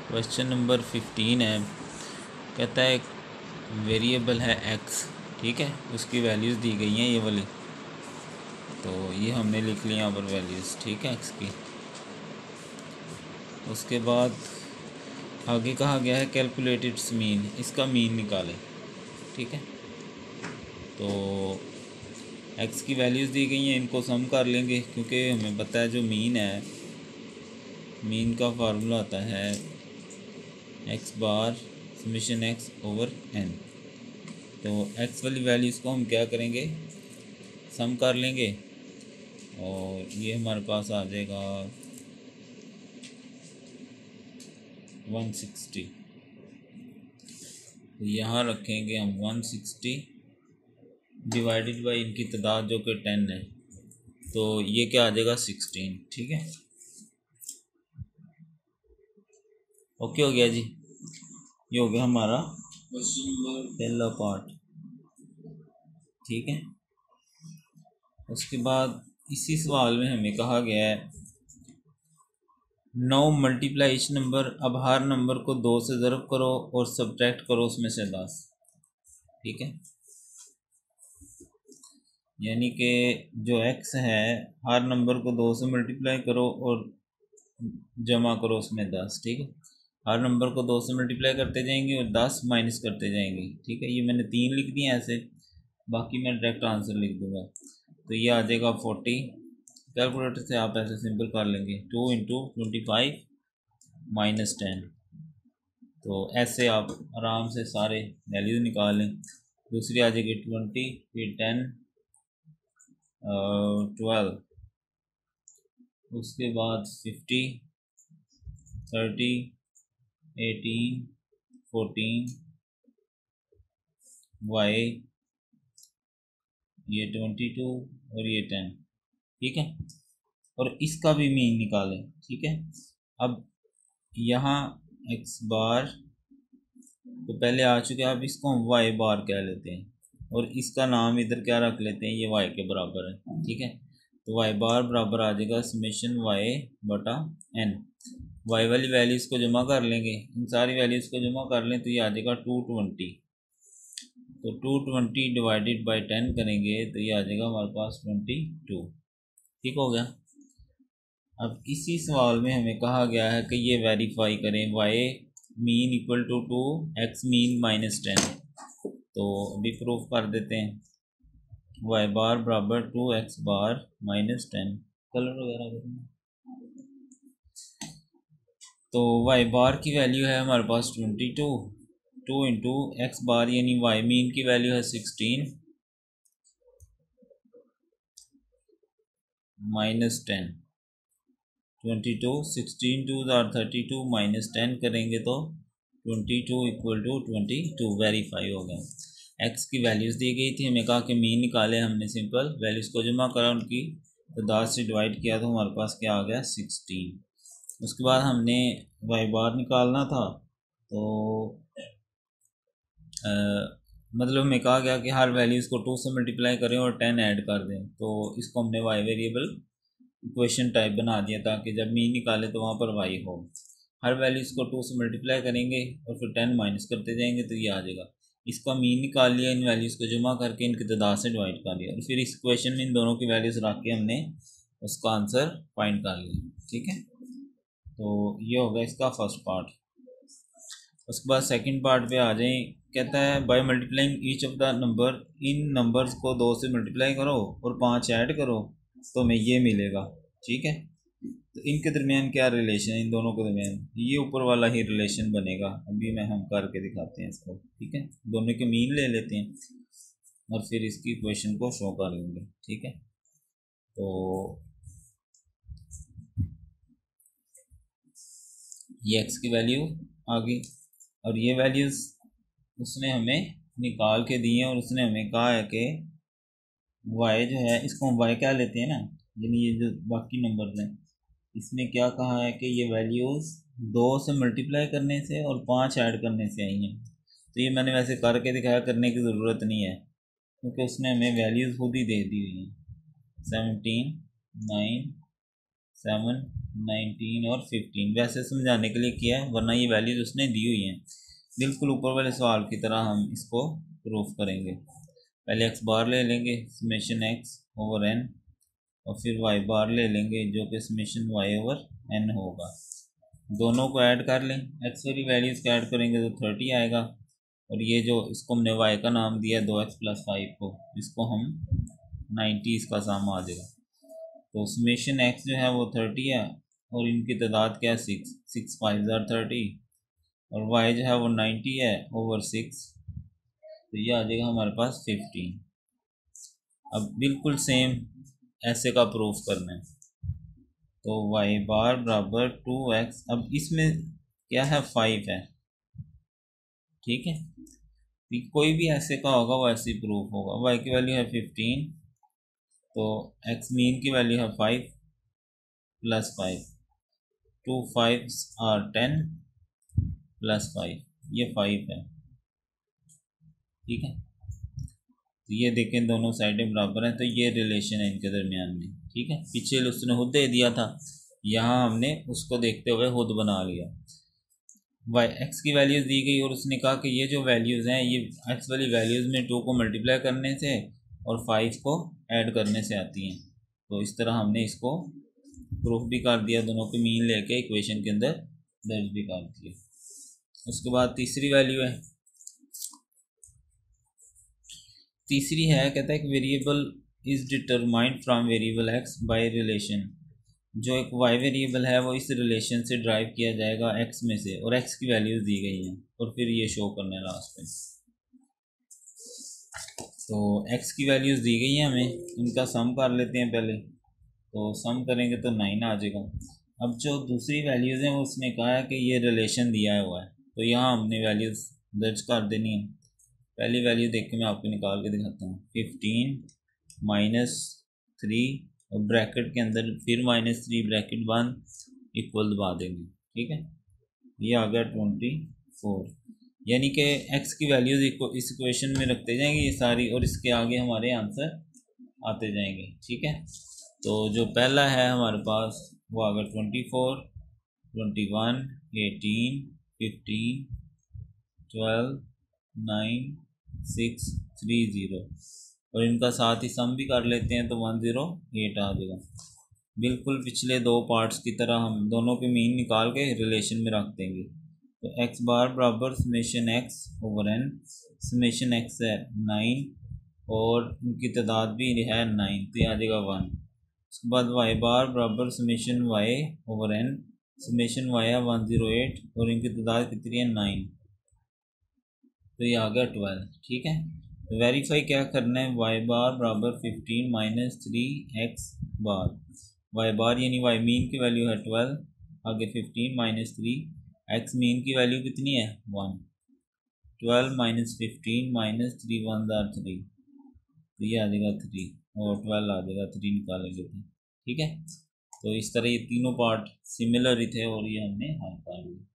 Question number 15 है। कहता है एक वेरिएबल है एक्स, ठीक है, उसकी वैल्यूज़ दी गई हैं ये वाली, तो ये हमने लिख लिया यहाँ पर वैल्यूज़, ठीक है, एक्स की। उसके बाद आगे कहा गया है कैलकुलेट इट्स मीन, इसका मीन निकालें, ठीक है। तो एक्स की वैल्यूज़ दी गई हैं, इनको सम कर लेंगे क्योंकि हमें पता है जो मीन है, मीन का फार्मूला आता है X bar summation X over N. तो एक्स वाली वैल्यूज़ को हम क्या करेंगे, सम कर लेंगे और ये हमारे पास आ जाएगा 160। तो यहाँ रखेंगे हम 160 डिवाइडेड बाई इनकी तादाद जो कि 10 है, तो ये क्या आ जाएगा 16, ठीक है। ओके हो गया जी, ये हो गया हमारा पहला पार्ट, ठीक है। उसके बाद इसी सवाल में हमें कहा गया है 9 मल्टीप्लाई इच नंबर, अब हर नंबर को 2 से ज़रब करो और सब्ट्रैक्ट करो उसमें से 10, ठीक है। यानी कि जो एक्स है हर नंबर को 2 से मल्टीप्लाई करो और जमा करो उसमें 10, ठीक है। हर नंबर को 2 से मल्टीप्लाई करते जाएंगे और 10 माइनस करते जाएंगे, ठीक है। ये मैंने 3 लिख दिए ऐसे, बाकी मैं डायरेक्ट आंसर लिख दूंगा। तो ये आ जाएगा 40। कैलकुलेटर से आप ऐसे सिंपल कर लेंगे 2 इंटू 25 माइनस 10। तो ऐसे आप आराम से सारे वैल्यूज निकाल लें। दूसरी आ जाएगी 20, फिर 10, 12, उसके बाद 50, 30, 18, 14, वाई, ये 22 और ये 10, ठीक है। और इसका भी मीन निकालें, ठीक है। अब यहाँ एक्स बार तो पहले आ चुके हैं, अब इसको हम वाई बार कह लेते हैं और इसका नाम इधर क्या रख लेते हैं, ये वाई के बराबर है, ठीक है। तो वाई बार बराबर आ जाएगा समेशन वाई बटा एन। वाई वाली वैल्यूज़ को जमा कर लेंगे, इन सारी वैल्यूज़ को जमा कर लें तो ये आ जाएगा 220। तो 220 डिवाइडेड बाई 10 करेंगे तो ये आ जाएगा हमारे पास 22, ठीक हो गया। अब इसी सवाल में हमें कहा गया है कि ये वेरीफाई करें Y mean equal to X mean minus 10। तो अभी प्रूफ कर देते हैं वाई बार बराबर 2x बार माइनस 10। कलर वगैरह तो वाई बार की वैल्यू है हमारे पास 22, 2 इंटू एक्स बार यानी वाई मीन की वैल्यू है 16 माइनस 10। 22, 16 टू आर 32 माइनस 10 करेंगे तो 22 इक्वल टू 22 वेरीफाई हो गया। एक्स की वैल्यूज़ दी गई थी, हमें कहा कि मीन निकाले, हमने सिंपल वैल्यूज़ को जमा करा, उनकी तादाद से डिवाइड किया तो हमारे पास क्या आ गया 16। उसके बाद हमने वाई बार निकालना था, तो मतलब हमें कहा गया कि हर वैल्यूज़ को 2 से मल्टीप्लाई करें और 10 ऐड कर दें। तो इसको हमने वाई वेरिएबल इक्वेशन टाइप बना दिया ताकि जब मीन निकाले तो वहाँ पर वाई हो। हर वैल्यूज़ को 2 से मल्टीप्लाई करेंगे और फिर 10 माइनस करते जाएंगे तो ये आ जाएगा। इसका मीन निकाल लिया, इन वैल्यूज़ को जमा करके इनकी तादाद से डिवाइड कर लिया और फिर इस इक्वेशन में इन दोनों की वैल्यूज़ रख के हमने उसका आंसर फाइंड कर लिया, ठीक है। तो ये होगा इसका फर्स्ट पार्ट। उसके बाद सेकंड पार्ट पे आ जाएं। कहता है by multiplying each of the number, इन नंबर्स को 2 से मल्टीप्लाई करो और 5 ऐड करो तो हमें ये मिलेगा, ठीक है। तो इनके दरमियान क्या रिलेशन है, इन दोनों के दरमियान ये ऊपर वाला ही रिलेशन बनेगा। अभी मैं हम करके दिखाते हैं इसको, ठीक है। दोनों के मीन ले लेते हैं और फिर इसकी इक्वेशन को शो कर लेंगे, ठीक है। तो ये एक्स की वैल्यू आ गई और ये वैल्यूज़ उसने हमें निकाल के दी हैं और उसने हमें कहा है कि वाई जो है इसको हम वाई क्या लेते हैं ना, यानी ये जो बाकी नंबर्स हैं इसमें क्या कहा है कि ये वैल्यूज़ 2 से मल्टीप्लाई करने से और 5 ऐड करने से आई हैं। तो ये मैंने वैसे करके दिखाया, करने की ज़रूरत नहीं है क्योंकि उसने हमें वैल्यूज़ खुद ही दे दी हुई हैं। 17, 9, 7, 19 और 15 वैसे समझाने के लिए किया है, वरना ये वैल्यूज उसने दी हुई हैं। बिल्कुल ऊपर वाले सवाल की तरह हम इसको प्रूफ करेंगे। पहले एक्स बार ले लेंगे समेशन एक्स ओवर एन, और फिर वाई बार ले लेंगे जो कि समेशन वाई ओवर एन होगा। दोनों को ऐड कर लें, एक्स वाली वैल्यूज़ को ऐड करेंगे तो 30 आएगा, और ये जो इसको हमने वाई का नाम दिया 2x+5 को, इसको हम 90 इसका साम आ जाएगा। तो समेशन एक्स जो है वो 30 है, और इनकी तादाद क्या है 6, 6 5 30, और वाई जो है वो 90 है ओवर 6, तो ये आ जाएगा हमारे पास 15। अब बिल्कुल सेम ऐसे का प्रूफ करना है, तो वाई बार बराबर 2x, अब इसमें क्या है 5 है, ठीक है। कोई भी ऐसे का होगा वो ऐसे ही प्रूफ होगा। वाई की वैल्यू है 15, तो एक्स मीन की वैल्यू है 5 + 5, 2 5s are 10 + 5, ये 5 है, ठीक है। तो ये देखें दोनों साइडें बराबर हैं, तो ये रिलेशन है इनके दरमियान में, ठीक है। पीछे उसने खुद दे दिया था, यहाँ हमने उसको देखते हुए खुद बना लिया। वाई एक्स की वैल्यूज़ दी गई, और उसने कहा कि ये जो वैल्यूज़ हैं ये एक्स वाली वैल्यूज़ में 2 को मल्टीप्लाई करने से और 5 को ऐड करने से आती हैं। तो इस तरह हमने इसको प्रूफ भी कर दिया, दोनों के मीन लेके इक्वेशन के अंदर दर्ज भी कर दिया। उसके बाद तीसरी वैल्यू है, तीसरी है, कहता है कि variable is determined from variable X by relation. जो एक वाई वेरिएबल है वो इस रिलेशन से ड्राइव किया जाएगा एक्स में से, और एक्स की वैल्यूज़ दी गई हैं, और फिर ये शो करना है लास्ट में। तो एक्स की वैल्यूज़ दी गई हैं हमें, इनका सम कर लेते हैं पहले। तो सम करेंगे तो 9 आ जाएगा। अब जो दूसरी वैल्यूज़ हैं वो उसने कहा है कि ये रिलेशन दिया हुआ है, तो यहाँ हमने वैल्यूज़ दर्ज कर देनी है। पहली वैल्यू देख के मैं आपको निकाल के दिखाता हूँ, 15 - 3 और ब्रैकेट के अंदर फिर -3 ब्रैकेट बंद इक्वल दबा देंगे, ठीक है। ये आ गया 24, यानी कि एक्स की वैल्यूज़ इस इक्वेशन में रखते जाएंगे ये सारी, और इसके आगे हमारे आंसर आते जाएंगे, ठीक है। तो जो पहला है हमारे पास वो आ गया 24, 21, 18, 15, 12, 9, 6, 3, 0, और इनका साथ ही सम भी कर लेते हैं तो 108 आ जाएगा। बिल्कुल पिछले दो पार्ट्स की तरह हम दोनों के मीन निकाल के रिलेशन में रख देंगे। तो एक्स बार बराबर summation X over N, summation X है 9 और इनकी तादाद भी है 9, तो ये आ जाएगा 1। उसके बाद वाई बार बराबर summation Y over N, summation Y है 108 और इनकी तादाद कितनी है 9, तो ये आ गया 12, ठीक है। तो वेरीफाई क्या करना है, वाई बार बराबर 15 - 3x बार, वाई बार यानी वाई मीन की वैल्यू है 12, आगे 15 - 3, एक्स मीन की वैल्यू कितनी है 1, 12 - 15 - 3 1 3, तो ये आ जाएगा 3, और 12 आ जाएगा 3 निकालेंगे तो, ठीक है। तो इस तरह ये तीनों पार्ट सिमिलर ही थे और ये हमने हल कर लिया।